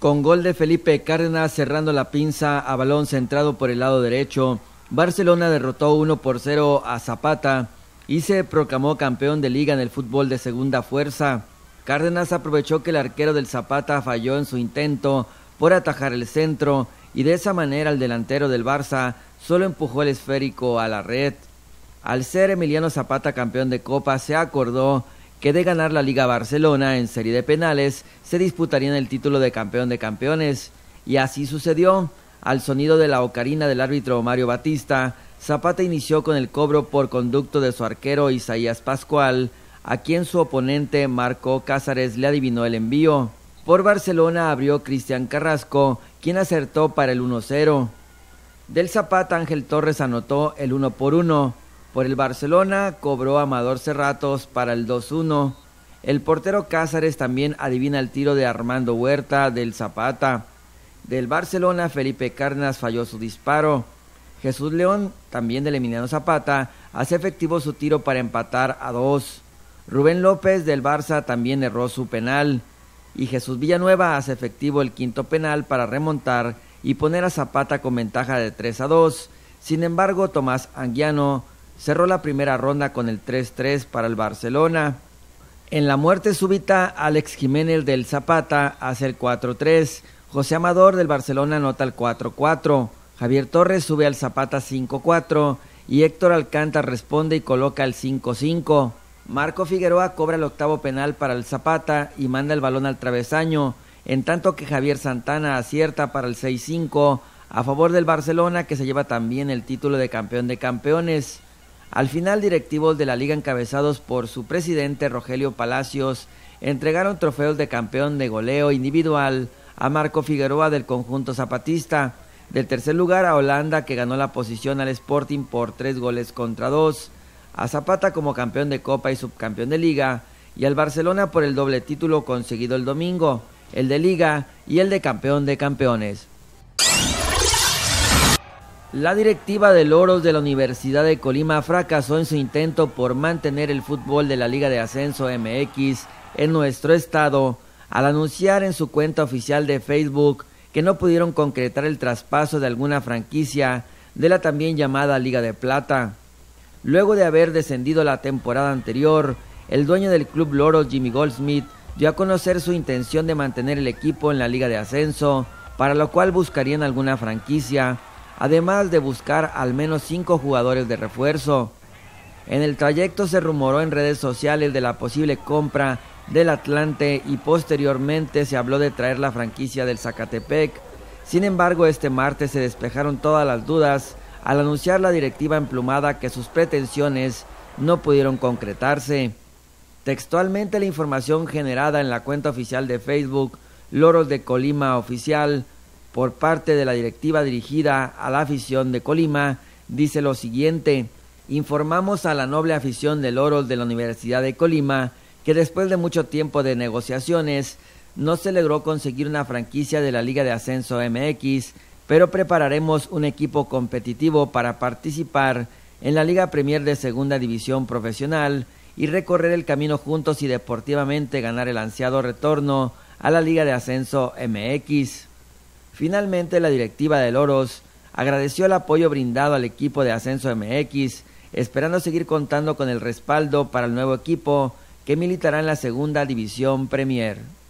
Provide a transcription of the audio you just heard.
Con gol de Felipe Cárdenas cerrando la pinza a balón centrado por el lado derecho, Barcelona derrotó 1-0 a Zapata y se proclamó campeón de liga en el fútbol de segunda fuerza. Cárdenas aprovechó que el arquero del Zapata falló en su intento por atajar el centro y de esa manera el delantero del Barça solo empujó el esférico a la red. Al ser Emiliano Zapata campeón de Copa, se acordó que de ganar la Liga Barcelona en serie de penales se disputarían el título de campeón de campeones, y así sucedió. Al sonido de la ocarina del árbitro Mario Batista, Zapata inició con el cobro por conducto de su arquero Isaías Pascual, a quien su oponente Marco Cázares le adivinó el envío. Por Barcelona abrió Cristian Carrasco, quien acertó para el 1-0. Del Zapata, Ángel Torres anotó el 1-1. Por el Barcelona cobró Amador Cerratos para el 2-1. El portero Cázares también adivina el tiro de Armando Huerta del Zapata. Del Barcelona, Felipe Cárdenas falló su disparo. Jesús León, también del Emiliano Zapata, hace efectivo su tiro para empatar a 2. Rubén López del Barça también erró su penal. Y Jesús Villanueva hace efectivo el quinto penal para remontar y poner a Zapata con ventaja de 3-2. Sin embargo, Tomás Anguiano cerró la primera ronda con el 3-3 para el Barcelona. En la muerte súbita, Alex Jiménez del Zapata hace el 4-3. José Amador del Barcelona anota el 4-4. Javier Torres sube al Zapata 5-4 y Héctor Alcántara responde y coloca el 5-5. Marco Figueroa cobra el octavo penal para el Zapata y manda el balón al travesaño, en tanto que Javier Santana acierta para el 6-5 a favor del Barcelona, que se lleva también el título de campeón de campeones. Al final, directivos de la liga encabezados por su presidente Rogelio Palacios entregaron trofeos de campeón de goleo individual a Marco Figueroa del conjunto zapatista. Del tercer lugar a Holanda, que ganó la posición al Sporting por 3-2, a Zapata como campeón de Copa y subcampeón de Liga, y al Barcelona por el doble título conseguido el domingo, el de Liga y el de campeón de campeones. La directiva de Loros de la Universidad de Colima fracasó en su intento por mantener el fútbol de la Liga de Ascenso MX en nuestro estado, al anunciar en su cuenta oficial de Facebook que no pudieron concretar el traspaso de alguna franquicia de la también llamada Liga de Plata. Luego de haber descendido la temporada anterior, el dueño del club Loros, Jimmy Goldsmith, dio a conocer su intención de mantener el equipo en la Liga de Ascenso, para lo cual buscarían alguna franquicia, además de buscar al menos 5 jugadores de refuerzo. En el trayecto se rumoró en redes sociales de la posible compra del Atlante y posteriormente se habló de traer la franquicia del Zacatepec. Sin embargo, este martes se despejaron todas las dudas al anunciar la directiva emplumada que sus pretensiones no pudieron concretarse. Textualmente, la información generada en la cuenta oficial de Facebook Loros de Colima Oficial por parte de la directiva dirigida a la afición de Colima dice lo siguiente: informamos a la noble afición de Loros de la Universidad de Colima que después de mucho tiempo de negociaciones no se logró conseguir una franquicia de la Liga de Ascenso MX, pero prepararemos un equipo competitivo para participar en la Liga Premier de Segunda División Profesional y recorrer el camino juntos y deportivamente ganar el ansiado retorno a la Liga de Ascenso MX. Finalmente, la directiva de Loros agradeció el apoyo brindado al equipo de Ascenso MX, esperando seguir contando con el respaldo para el nuevo equipo que militará en la Segunda División Premier.